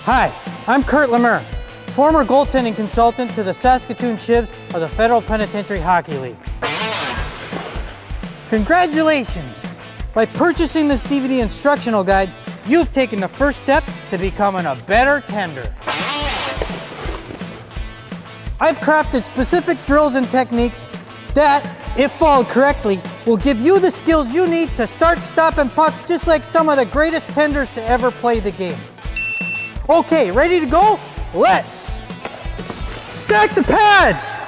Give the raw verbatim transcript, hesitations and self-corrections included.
Hi, I'm Kirk LeMur, former goaltending consultant to the Saskatoon Shivs of the Federal Penitentiary Hockey League. Congratulations! By purchasing this D V D instructional guide, you've taken the first step to becoming a better tender. I've crafted specific drills and techniques that, if followed correctly, will give you the skills you need to start stopping pucks just like some of the greatest tenders to ever play the game. Okay, ready to go? Let's stack the pads!